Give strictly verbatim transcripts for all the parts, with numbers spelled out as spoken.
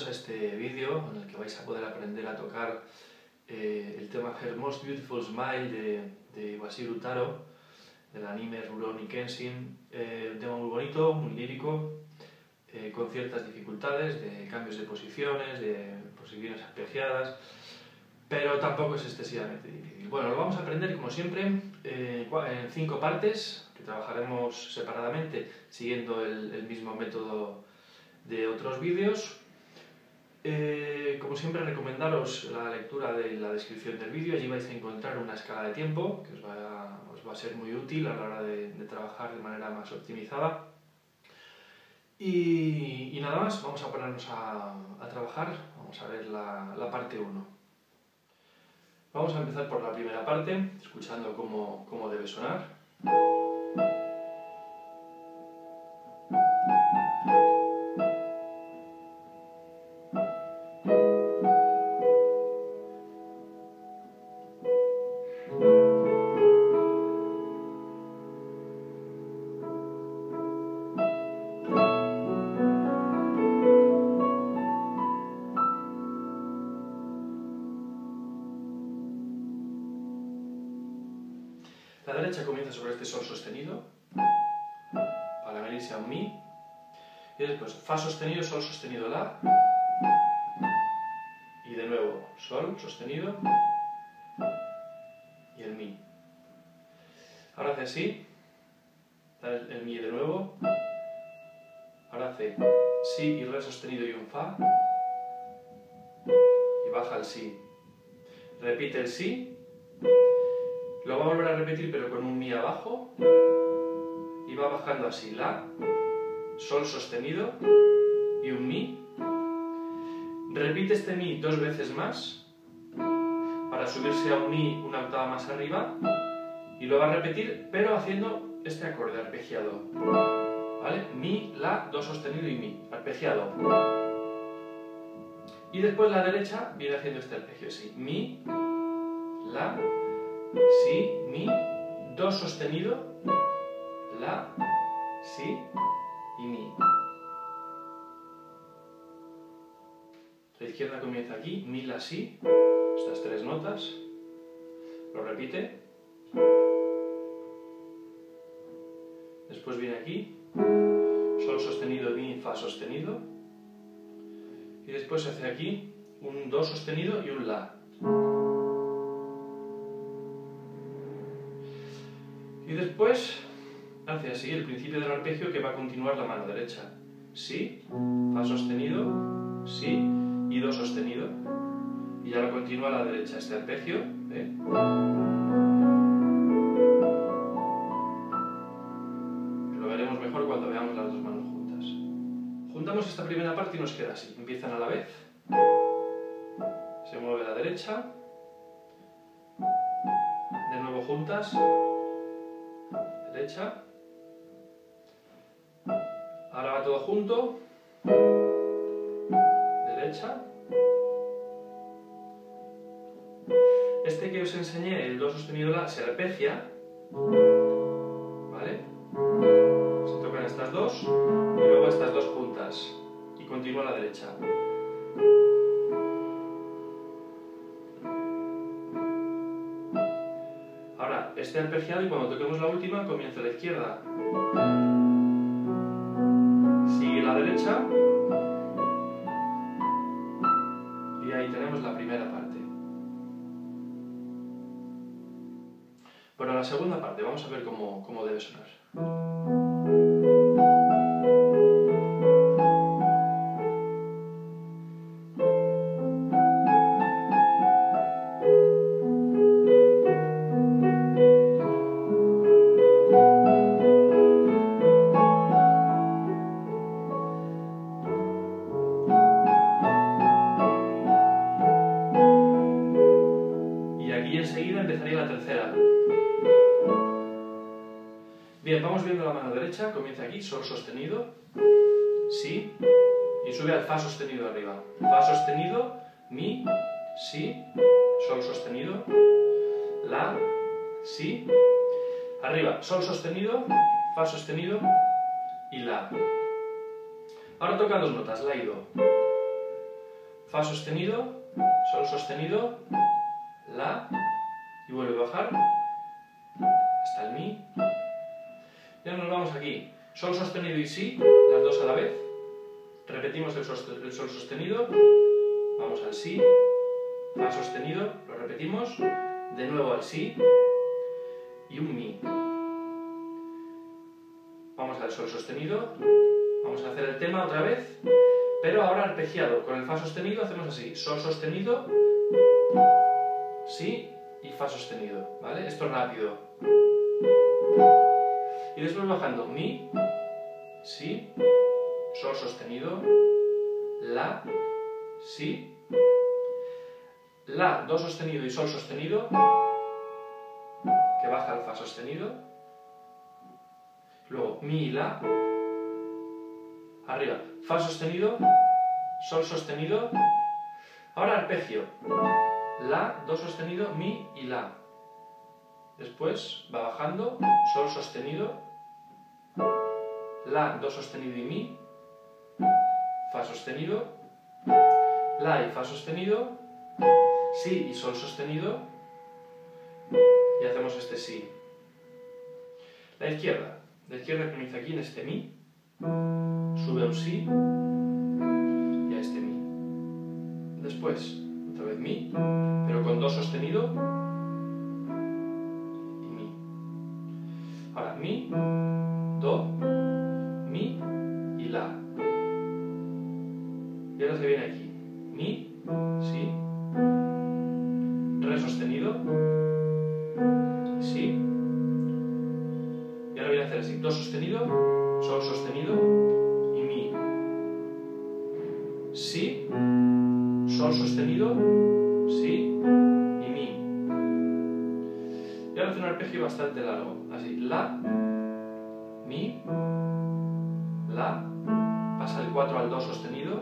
a este vídeo en el que vais a poder aprender a tocar eh, el tema Her Most Beautiful Smile de, de Wataru Taro, del anime Rurouni Kenshin. Eh, un tema muy bonito, muy lírico, eh, con ciertas dificultades de cambios de posiciones, de posiciones arpegiadas, pero tampoco es excesivamente difícil. Bueno, lo vamos a aprender como siempre eh, en cinco partes, que trabajaremos separadamente siguiendo el, el mismo método de otros vídeos. Eh, como siempre, recomendaros la lectura de la descripción del vídeo. Allí vais a encontrar una escala de tiempo que os va a, os va a ser muy útil a la hora de, de trabajar de manera más optimizada. Y, y nada más, vamos a ponernos a, a trabajar. Vamos a ver la, la parte uno. Vamos a empezar por la primera parte, escuchando cómo, cómo debe sonar. La derecha comienza sobre este sol sostenido, para venirse a un mi, y después fa sostenido, sol sostenido, la, y de nuevo sol sostenido y el mi. Ahora hace así, da el, el mi de nuevo, ahora hace si y re sostenido y un fa, y baja el si. Repite el si. Lo va a volver a repetir pero con un mi abajo y va bajando así, la, sol sostenido y un mi. Repite este mi dos veces más para subirse a un mi una octava más arriba y lo va a repetir pero haciendo este acorde arpegiado, ¿vale? Mi, la, do sostenido y mi, arpegiado. Y después la derecha viene haciendo este arpegio así, mi, la, si, mi, do sostenido, la, si y mi. La izquierda comienza aquí, mi, la, si, estas tres notas, lo repite. Después viene aquí, sol sostenido, mi, fa sostenido. Y después se hace aquí un do sostenido y un la. Y después hace así el principio del arpegio que va a continuar la mano derecha. Si, fa sostenido, si y do sostenido. Y ya lo continúa a la derecha este arpegio. ¿eh? Lo veremos mejor cuando veamos las dos manos juntas. Juntamos esta primera parte y nos queda así. Empiezan a la vez. Se mueve a la derecha. De nuevo juntas. Derecha. Ahora va todo junto. Derecha. Este que os enseñé, el do sostenido la, se arpegia, ¿vale? Se tocan estas dos y luego estas dos juntas y continúa a la derecha. Ahora, este arpegiado y cuando toquemos la última comienza a la izquierda. Sigue la derecha y ahí tenemos la primera parte. Bueno, la segunda parte, vamos a ver cómo, cómo debe sonar. Y aquí enseguida empezaría la tercera. Bien, vamos viendo la mano derecha, comienza aquí, sol sostenido, si, y sube al fa sostenido arriba. Fa sostenido, mi, si, sol sostenido, la, si, arriba, sol sostenido, fa sostenido y la. Ahora toca dos notas, la y do. fa sostenido, sol sostenido, la, y vuelve a bajar hasta el mi. Ya nos vamos aquí, sol sostenido y si, las dos a la vez. Repetimos el, el sol sostenido, vamos al si, fa sostenido, lo repetimos, de nuevo al si y un mi. Vamos al sol sostenido, vamos a hacer el tema otra vez, pero ahora arpegiado. Con el fa sostenido hacemos así, sol sostenido, si y fa sostenido, ¿vale? Esto es rápido. Y después bajando mi, si, sol sostenido, la, si, la, do sostenido y sol sostenido, que baja al fa sostenido. Luego mi y la, arriba, fa sostenido, sol sostenido, ahora arpegio, la, do sostenido, mi y la. Después va bajando, sol sostenido, la, do sostenido y mi, fa sostenido, la y fa sostenido, si y sol sostenido, y hacemos este si. La izquierda. La izquierda comienza aquí en este mi, sube a un si y a este mi. Después, otra vez mi, pero con do sostenido y mi. Ahora mi, do, mi y la. Y ahora se viene aquí. Mi, si, re sostenido, si. Y ahora voy a hacer así, do sostenido, sol sostenido y mi. Si, sol sostenido, si y mi. Y ahora hace un arpegio bastante largo, así, la, mi, la, pasa el cuatro al do sostenido,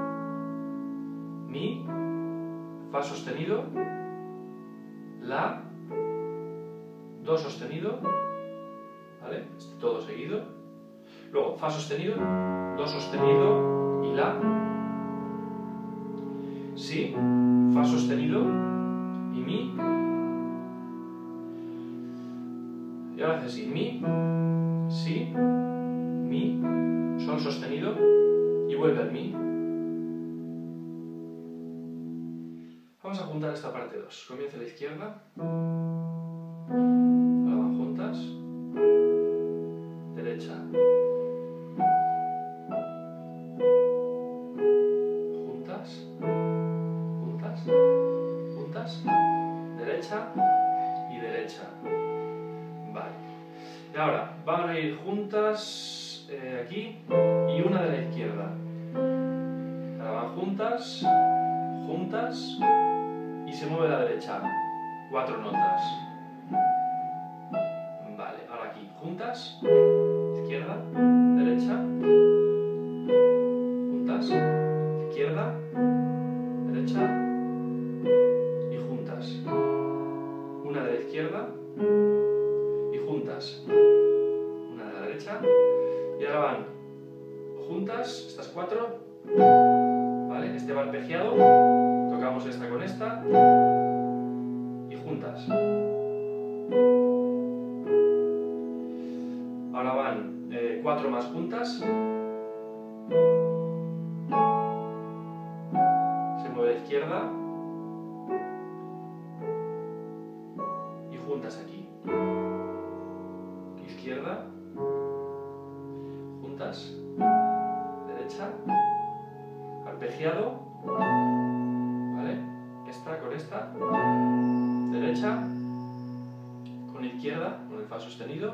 mi, fa sostenido, la, do sostenido, ¿vale? Este todo seguido. Luego fa sostenido, do sostenido y la, si, fa sostenido y mi. Y ahora hace así, mi, si, mi, sol sostenido y vuelve al mi. Vamos a juntar esta parte dos. Comienza a la izquierda. Ahora van juntas. Derecha. Juntas. Juntas. Juntas. Derecha y derecha. Vale. Y ahora van a ir juntas eh, aquí y una de la izquierda. Ahora van juntas, juntas y se mueve la derecha. Cuatro notas. Vale, ahora aquí juntas, izquierda, derecha, juntas, izquierda, derecha y juntas. Una de la izquierda y juntas. Una de la derecha. Y ahora van juntas, estas cuatro. ¿Vale? Este va arpegiado. Tocamos esta con esta. Y juntas. Ahora van eh, cuatro más juntas. Se mueve a la izquierda. Y juntas aquí. Izquierda. Juntas. Derecha. Arpegiado. ¿Vale? Esta con esta. Derecha. Con izquierda, con el fa sostenido.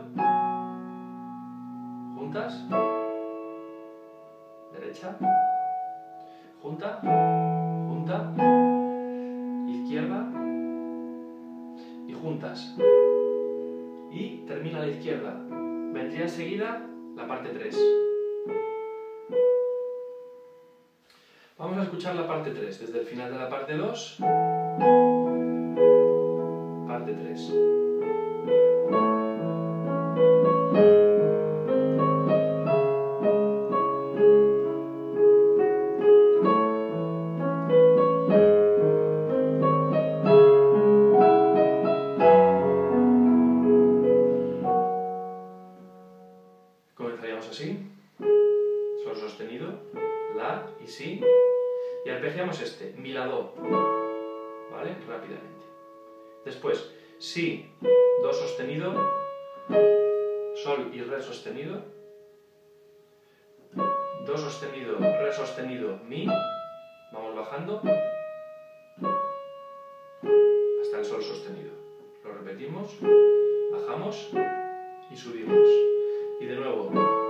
Juntas, derecha, junta, junta, izquierda y juntas. Y termina la izquierda. Vendría enseguida la parte tres. Vamos a escuchar la parte tres, desde el final de la parte dos, parte tres. arpegiamos este, mi, la, do, ¿vale? Rápidamente. Después, si, do sostenido, sol y re sostenido, do sostenido, re sostenido, mi, vamos bajando hasta el sol sostenido. Lo repetimos, bajamos y subimos. Y de nuevo,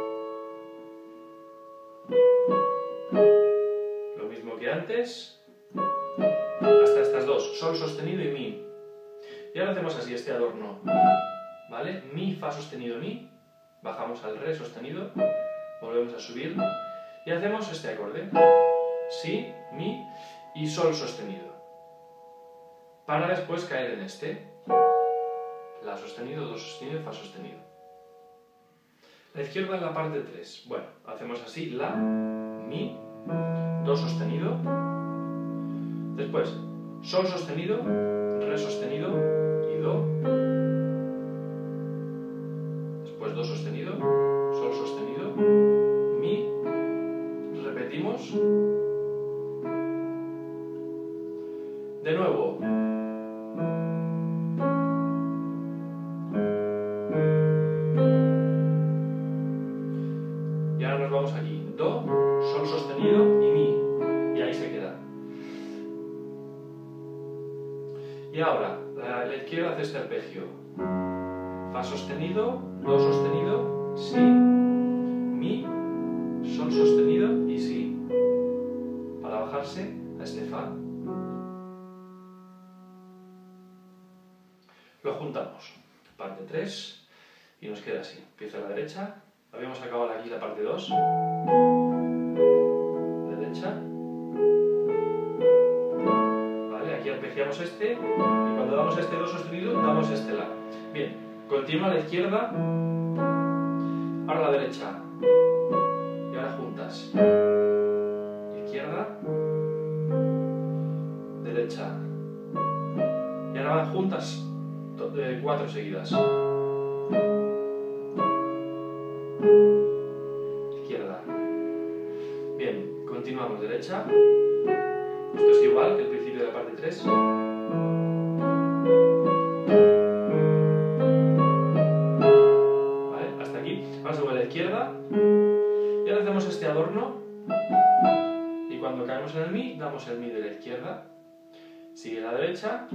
lo mismo que antes, hasta estas dos, sol sostenido y mi. Y ahora hacemos así este adorno, ¿vale? Mi, fa sostenido, mi, bajamos al re sostenido, volvemos a subir y hacemos este acorde, si, mi y sol sostenido, para después caer en este, la sostenido, do sostenido, fa sostenido. La izquierda en la parte tres, bueno, hacemos así, la, mi, do sostenido, después sol sostenido, re sostenido y do, después do sostenido, sol sostenido, mi, repetimos, de nuevo, y ahora nos vamos aquí, do, sol sostenido y mi, y ahí se queda. Y ahora, la, la izquierda hace este arpegio, fa sostenido, do sostenido, si, mi, sol sostenido y si, para bajarse a este fa. Lo juntamos, parte tres, y nos queda así. Empieza a la derecha, habíamos acabado aquí la parte dos, derecha, vale, aquí arpegiamos este, y cuando damos este do sostenido, damos este la. Bien, continúa a la izquierda, ahora a la derecha, y ahora juntas. Izquierda, derecha, y ahora van juntas eh, cuatro seguidas. Izquierda. Bien, continuamos derecha. Esto es igual que el principio de la parte tres. Vale, hasta aquí. Ahora se va a la izquierda. Y ahora hacemos este adorno. Y cuando caemos en el mi, damos el mi de la izquierda. Sigue la derecha.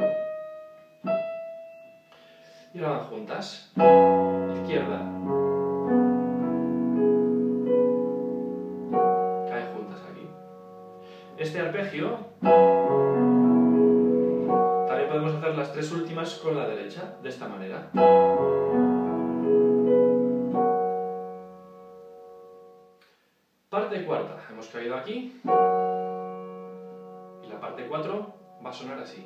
Y ahora van juntas. Izquierda. Caen juntas aquí. Este arpegio también podemos hacer las tres últimas con la derecha, de esta manera. Parte cuarta. Hemos caído aquí. Y la parte cuatro va a sonar así.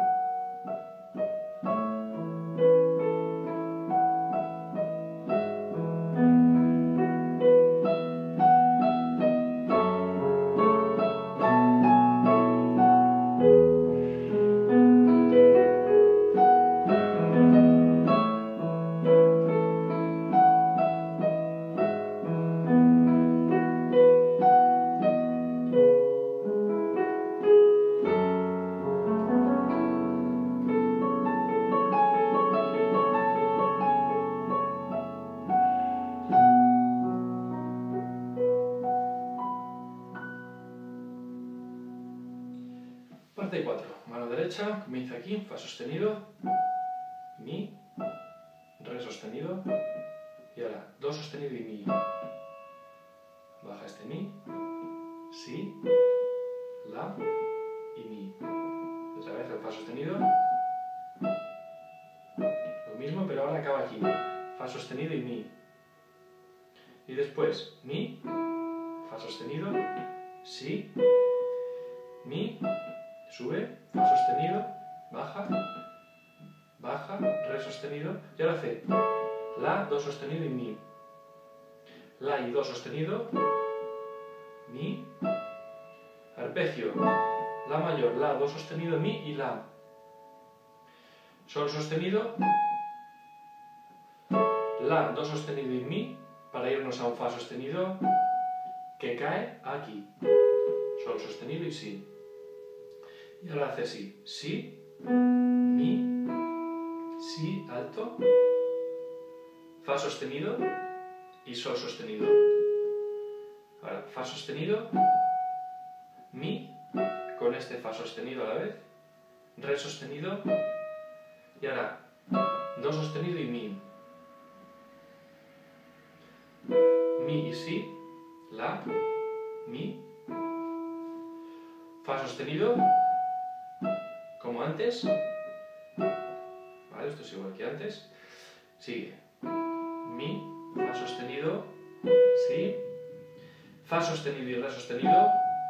Parte cuatro. Mano derecha, comienza aquí, fa sostenido, mi, re sostenido, y ahora do sostenido y mi. Baja este mi, si, la y mi. Otra vez el fa sostenido. Lo mismo, pero ahora acaba aquí. Fa sostenido y mi. Y después mi, fa sostenido, si, mi, sube, fa sostenido, baja, baja, re sostenido, y ahora hace la, do sostenido y mi. La y do sostenido, mi, arpegio, la mayor, la, do sostenido, mi y la. Sol sostenido, la, do sostenido y mi, para irnos a un fa sostenido que cae aquí. Sol sostenido y si. Y ahora hace así, si, mi, si alto, fa sostenido y sol sostenido. Ahora, fa sostenido, mi, con este fa sostenido a la vez, re sostenido, y ahora do sostenido y mi. Mi y si, la, mi, fa sostenido, como antes, vale, esto es igual que antes, sigue, mi, fa sostenido, si, fa sostenido y re sostenido,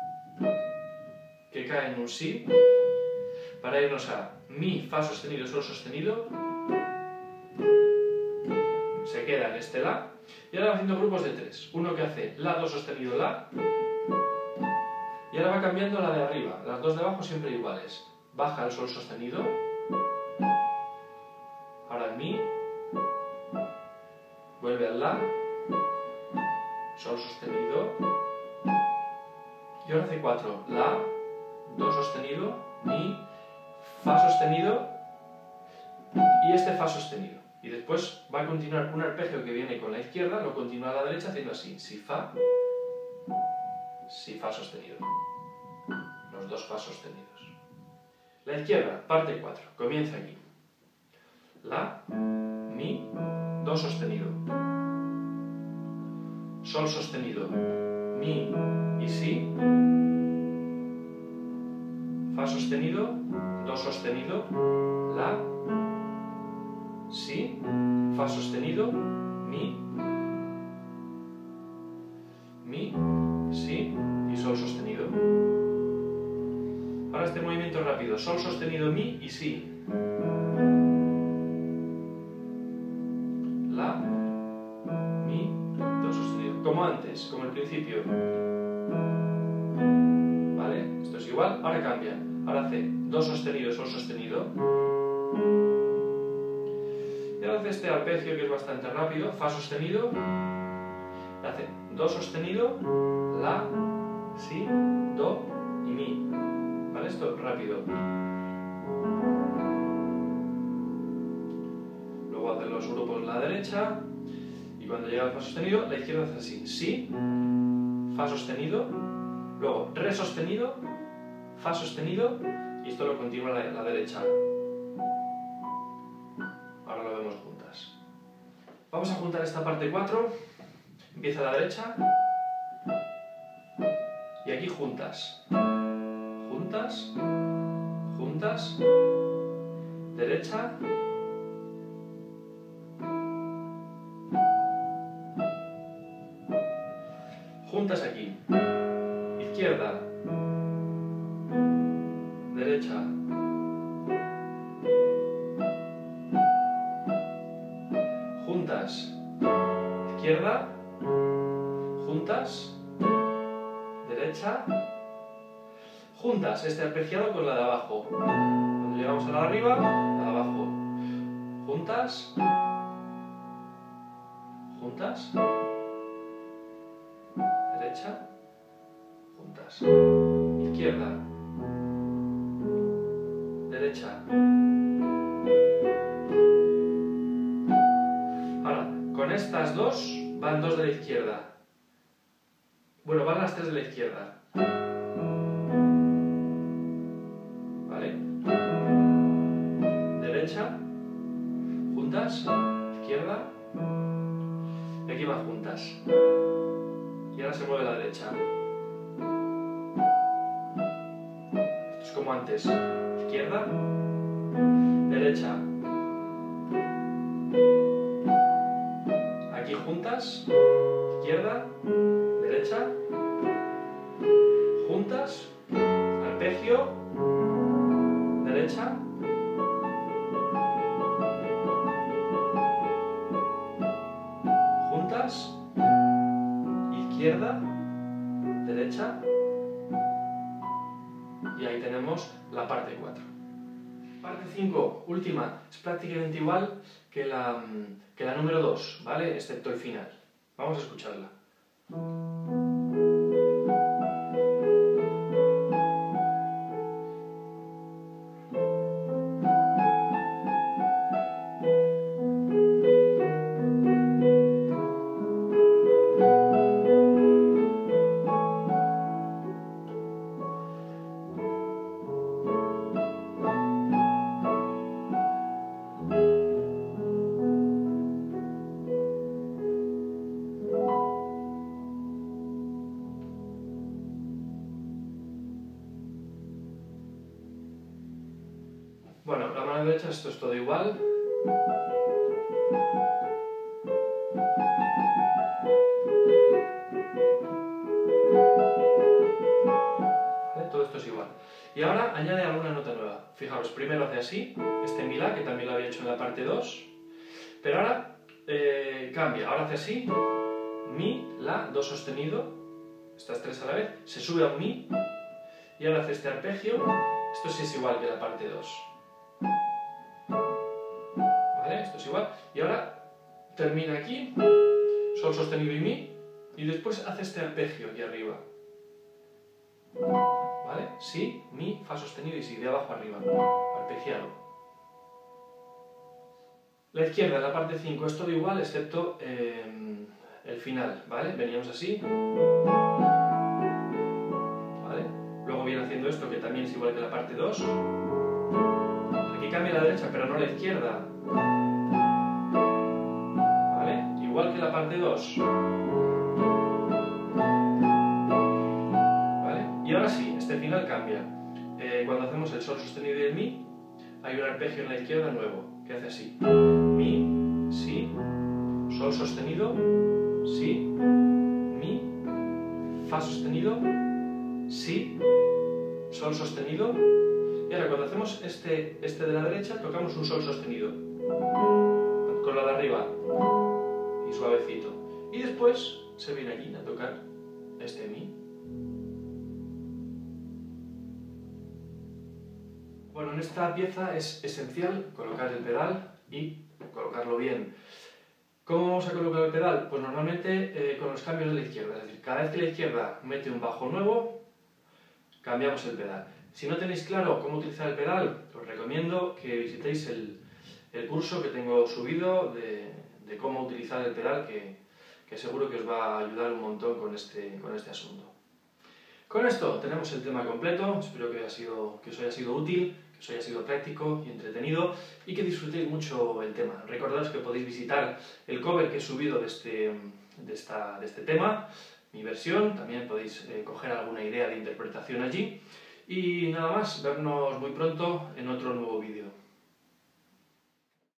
que cae en un si, para irnos a mi, fa sostenido, sol sostenido, se queda en este la, y ahora va haciendo grupos de tres, uno que hace la, do sostenido, la, y ahora va cambiando la de arriba, las dos de abajo siempre iguales, baja el sol sostenido, ahora el mi, vuelve al la, sol sostenido, y ahora hace cuatro, la, do sostenido, mi, fa sostenido y este fa sostenido. Y después va a continuar un arpegio que viene con la izquierda, lo continúa a la derecha haciendo así, si fa, si fa sostenido, los dos fa sostenidos. La izquierda, parte cuatro, comienza aquí, la, mi, do sostenido, sol sostenido, mi y si, fa sostenido, do sostenido, la, si, fa sostenido, mi, mi, si y sol sostenido. Ahora este movimiento rápido, sol sostenido, mi y si. La, mi, do sostenido. Como antes, como al principio. ¿Vale? Esto es igual, ahora cambia. Ahora hace do sostenido, sol sostenido. Y ahora hace este arpegio que es bastante rápido, fa sostenido. Y hace do sostenido, la, si, do y mi. ¿Vale? Esto rápido. Luego hace los grupos a la derecha. Y cuando llega al fa sostenido, la izquierda hace así. Si, fa sostenido, luego re sostenido, fa sostenido, y esto lo continúa a la, la derecha. Ahora lo vemos juntas. Vamos a juntar esta parte cuatro. Empieza a la derecha. Y aquí juntas. Juntas. Juntas. Derecha. Juntas aquí. Izquierda. Derecha. Juntas. Izquierda. Juntas. Derecha. Juntas. Este arpegiado con la de abajo. Cuando llegamos a la de arriba, la de abajo. Juntas. Juntas. Derecha. Juntas. Izquierda. Derecha. Ahora, con estas dos van dos de la izquierda. Bueno, van las tres de la izquierda. ¿Vale? Derecha. Juntas. Izquierda. Y aquí van juntas. Y ahora se mueve la derecha. Esto es como antes. Izquierda. Derecha. Aquí juntas. Izquierda. Derecha. Juntas. Arpegio. Derecha. Juntas. Izquierda. Derecha. Y ahí tenemos la parte cuatro. Parte cinco, última, es prácticamente igual que la, que la número dos, ¿vale? Excepto el final. Vamos a escucharla. derecha esto es todo igual. ¿Vale? Todo esto es igual. Y ahora añade alguna nota nueva. Fijaros, primero hace así, este mi la, que también lo había hecho en la parte dos, pero ahora eh, cambia, ahora hace así, mi, la, do sostenido, estas tres a la vez, se sube a un mi, y ahora hace este arpegio, esto sí es igual que la parte dos. ¿Vale? Esto es igual, y ahora termina aquí, sol sostenido y mi, y después hace este arpegio aquí arriba. ¿Vale? Si, mi, fa sostenido y si, de abajo arriba, arpegiado. La izquierda, en la parte cinco, es todo igual excepto eh, el final, ¿vale? Veníamos así, ¿vale? Luego viene haciendo esto que también es igual que la parte dos. Aquí cambia la derecha, pero no la izquierda, ¿vale? Igual que la parte dos. ¿Vale? Y ahora sí, este final cambia. Eh, cuando hacemos el sol sostenido y el mi, hay un arpegio en la izquierda nuevo, que hace así. Mi, si, sol sostenido, si, mi, fa sostenido, si, sol sostenido. Y ahora cuando hacemos este, este de la derecha, tocamos un sol sostenido, con la de arriba, y suavecito. Y después se viene aquí a tocar este mi. Bueno, en esta pieza es esencial colocar el pedal y colocarlo bien. ¿Cómo vamos a colocar el pedal? Pues normalmente eh, con los cambios de la izquierda, es decir, cada vez que la izquierda mete un bajo nuevo, cambiamos el pedal. Si no tenéis claro cómo utilizar el pedal, os recomiendo que visitéis el, el curso que tengo subido de, de cómo utilizar el pedal, que, que seguro que os va a ayudar un montón con este, con este asunto. Con esto tenemos el tema completo, espero que, haya sido, que os haya sido útil, que os haya sido práctico y entretenido y que disfrutéis mucho el tema. Recordaos que podéis visitar el cover que he subido de este, de esta, de este tema, mi versión, también podéis eh, coger alguna idea de interpretación allí y nada más, vernos muy pronto en otro nuevo vídeo.